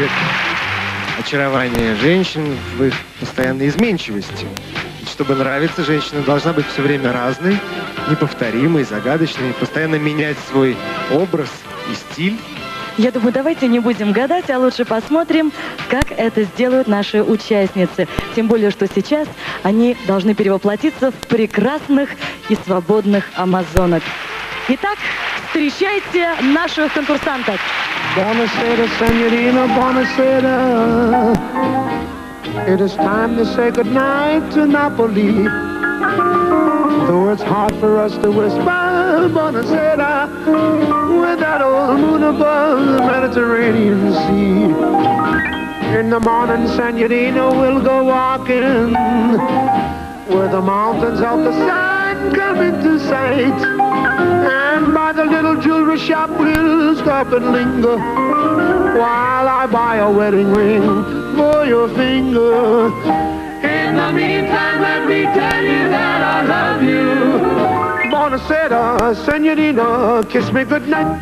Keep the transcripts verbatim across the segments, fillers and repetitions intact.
скрывает очарование женщин в их постоянной изменчивости. Ведь чтобы нравиться, женщина должна быть все время разной, неповторимой, загадочной, постоянно менять свой образ и стиль. Я думаю, давайте не будем гадать, а лучше посмотрим, как это сделают наши участницы. Тем более, что сейчас они должны перевоплотиться в прекрасных и свободных амазонок. Итак, встречайте наших конкурсанток. Buonasera, signorina, buonasera. It is time to say goodnight to Napoli. Though it's hard for us to whisper, buonasera, with that old moon above the Mediterranean Sea. In the morning, signorina, we'll go walking where the mountains of the sun come into sight. And by the little jewelry shop we'll stop and linger while I buy a wedding ring for your finger. In the meantime, let me tell you that I love you. Buonasera, signorina, kiss me goodnight.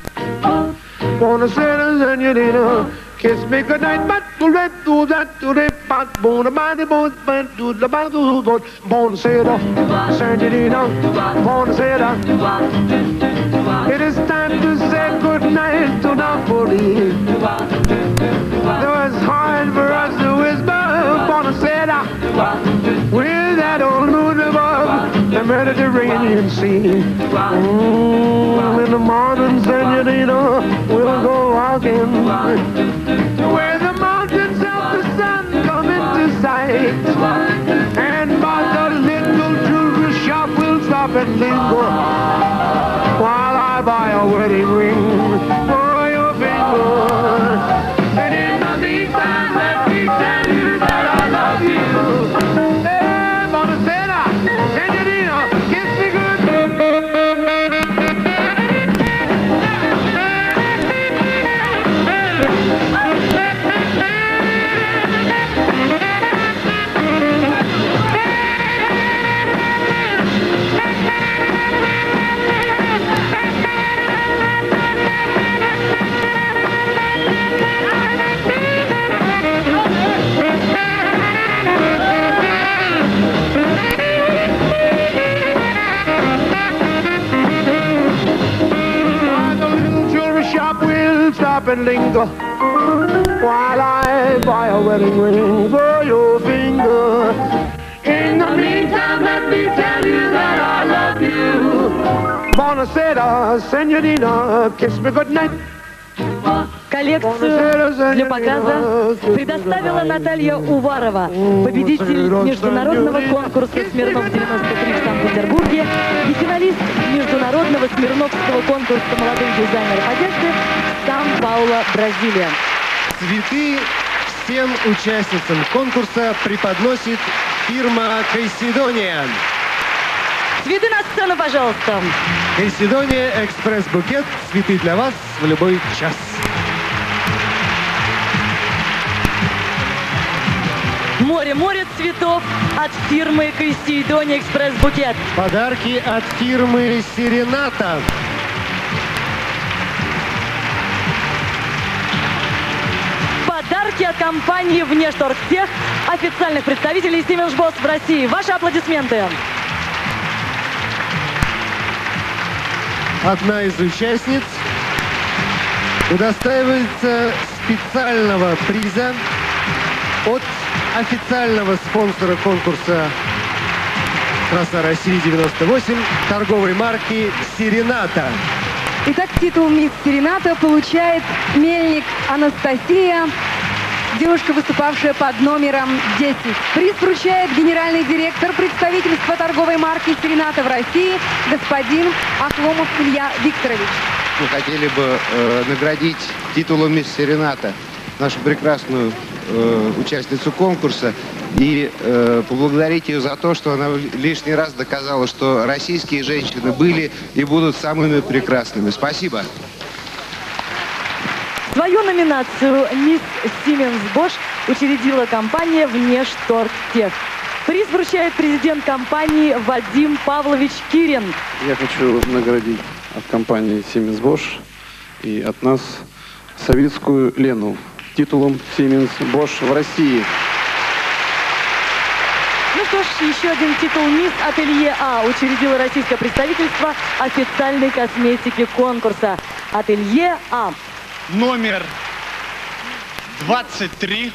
Buonasera, signorina, kiss me goodnight. But do that, do that, do that, but bona body, bona body, do the body, do the buonasera, signorina, buonasera. It is time to say goodnight to Napoli. Though it's hard for us to whisper, buonasera, with that old moon above the Mediterranean Sea. Mm, in the morning, senorita, we'll go walking where the mountains of the sun come into sight. And by the little jewelry shop we'll stop and linger while I buy a wedding ring for your finger. And in the meantime, let me tell you that I love you. Hey, buonasera, signorina, kiss me good. Stop and linger while I buy a wedding ring for your finger. In the meantime, let me tell you that I love you. Buonasera, signorina, kiss me goodnight. Коллекцию для показа предоставила Наталья Уварова, победитель международного конкурса «Смирнов девяносто три» в Санкт-Петербурге и финалист международного Смирновского конкурса молодых дизайнеров одежды в Сан-Пауло, Бразилия. Цветы всем участницам конкурса преподносит фирма «Кайсидония». Цветы на сцену, пожалуйста. «Кайсидония Экспресс-букет». Цветы для вас в любой час. Море-море цветов от фирмы «Кайсидония Экспресс-букет». Подарки от фирмы «Серената». Подарки от компании «Внешторгтех», официальных представителей Siemens Bosch в России. Ваши аплодисменты. Одна из участниц удостаивается специального приза от официального спонсора конкурса «Краса России девяносто восемь» торговой марки «Серената». Итак, титул «Мисс Серената» получает Мельник Анастасия, девушка, выступавшая под номером десять. Приз вручает генеральный директор представительства торговой марки «Серената» в России господин Ахломов Илья Викторович. Мы хотели бы э, наградить титулом «Мисс Серената» нашу прекрасную э, участницу конкурса и э, поблагодарить ее за то, что она лишний раз доказала, что российские женщины были и будут самыми прекрасными. Спасибо. Свою номинацию «Мисс Siemens Bosch» учредила компания «Внешторгтех». Приз вручает президент компании Вадим Павлович Кирин. Я хочу наградить от компании Siemens Bosch и от нас Савицкую Лену титулом Siemens Bosch в России. Ну что ж, еще один титул «Мисс Ателье А» учредило российское представительство официальной косметики конкурса. Ателье А. Номер двадцать три.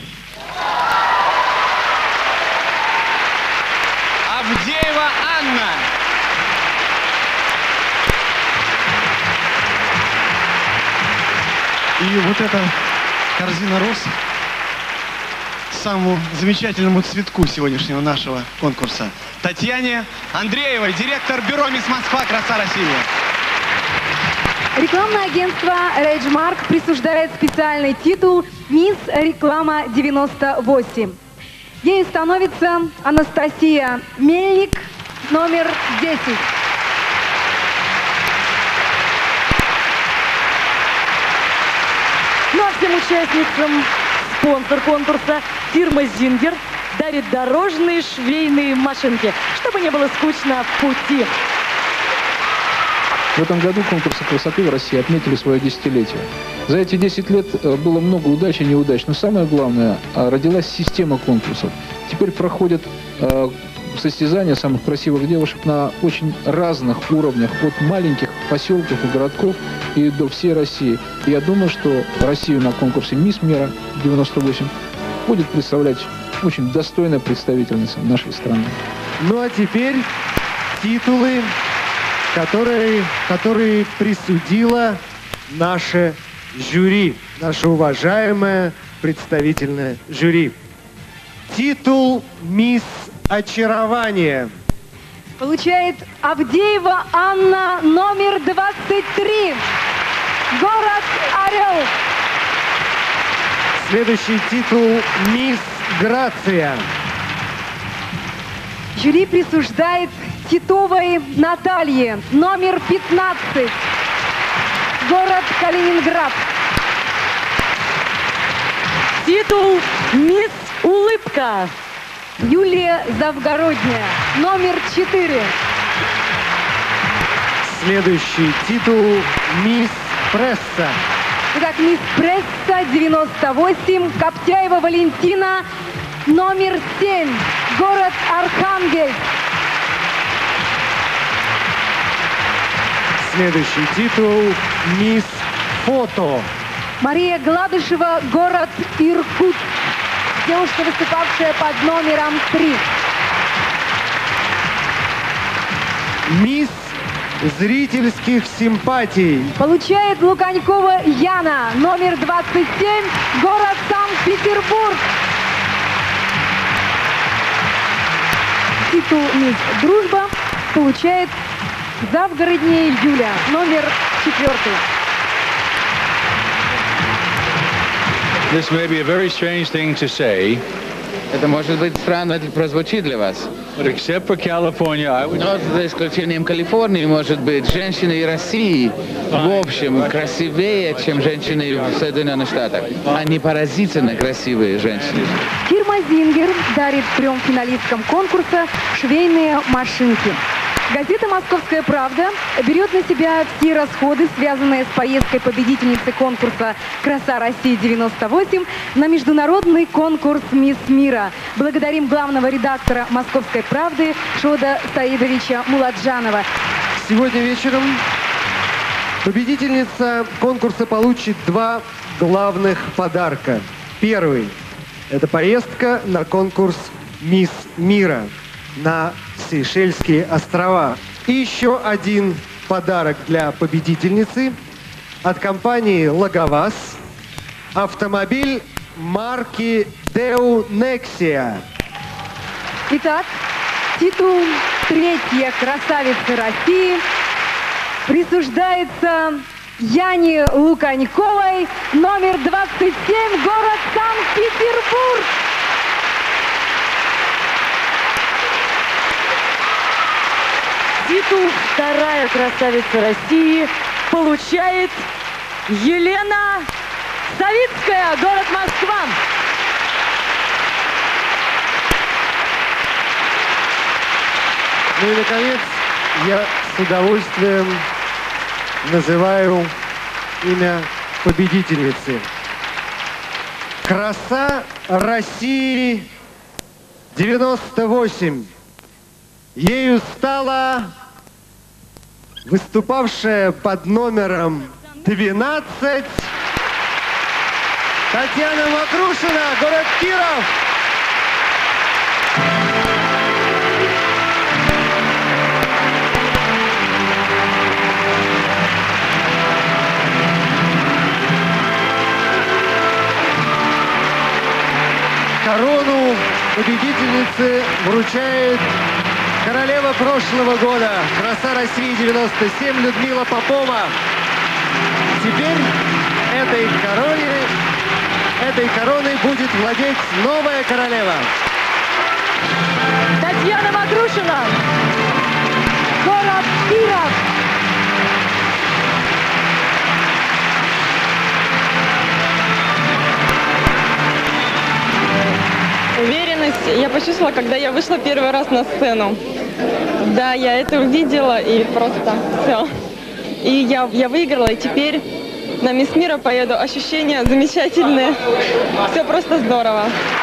Авдеева Анна. И вот эта корзина роз самому замечательному цветку сегодняшнего нашего конкурса. Татьяне Андреевой, директор бюро «Мисс Москва. Краса России». Рекламное агентство Рейджмарк присуждает специальный титул «Мисс Реклама девяносто восемь». Ею становится Анастасия Мельник, номер десять. Ну а всем участницам спонсор конкурса фирма «Зингер» дарит дорожные швейные машинки, чтобы не было скучно в пути. В этом году конкурсы красоты в России отметили свое десятилетие. За эти десять лет было много удач и неудач, но самое главное, родилась система конкурсов. Теперь проходят э, состязания самых красивых девушек на очень разных уровнях, от маленьких поселков и городков и до всей России. И я думаю, что Россию на конкурсе «Мисс Мира девяносто восемь» будет представлять очень достойная представительница нашей страны. Ну а теперь титулы, которые, которые присудило наше жюри, наше уважаемое представительное жюри. Титул «Мисс Очарование» Получает Авдеева Анна, номер двадцать три. Город Орел. Следующий титул «Мисс Грация». Жюри присуждает Титовой Наталье, номер пятнадцать. Город Калининград. Титул «Мисс Улыбка». Юлия Завгородняя, номер четыре. Следующий титул «Мисс Пресса». Итак, мисс Пресса девяносто восемь, Коптяева Валентина, номер семь. Город Архангельск. Следующий титул «Мисс Фото». Мария Гладышева, город Иркутск. Девушка, выступавшая под номером три. «Мисс Зрительских симпатий». Получает Луканькова Яна, номер двадцать семь, город Санкт-Петербург. Титул «Мисс Дружба» получает Завгородняя Юля, номер четвертый. This may be a very strange thing to say. Это может быть странно это прозвучит для вас. But except for California, I would... Но за исключением Калифорнии, может быть, женщины России в общем красивее, чем женщины в Соединенных Штатах. Они поразительно красивые женщины. Фирма «Зингер» дарит трем финалисткам конкурса швейные машинки. Газета «Московская правда» берет на себя все расходы, связанные с поездкой победительницы конкурса «Краса России девяносто восемь» на международный конкурс «Мисс Мира». Благодарим главного редактора «Московской правды» Шода Саидовича Муладжанова. Сегодня вечером победительница конкурса получит два главных подарка. Первый – это поездка на конкурс «Мисс Мира» на Сейшельские острова. И еще один подарок для победительницы от компании «Логоваз». Автомобиль марки Deo Nexia. Итак, титул «Третья красавица России» присуждается Яне Луканьковой, номер двадцать семь, город Санкт-Петербург. Титул «Вторая красавица России» получает Елена Савицкая, город Москва. Ну и, наконец, я с удовольствием называю имя победительницы. Краса России девяносто восемь. Ею стала выступавшая под номером двенадцать Татьяна Макрушина, город Киров. Корону победительницы вручает королева прошлого года, краса России девяносто семь, Людмила Попова. Теперь этой короне, этой короной будет владеть новая королева. Татьяна Макрушина, город Киров. Уверенность я почувствовала, когда я вышла первый раз на сцену. Да, я это увидела и просто все. И я, я выиграла, и теперь на Мисс Мира поеду. Ощущения замечательные. Все просто здорово.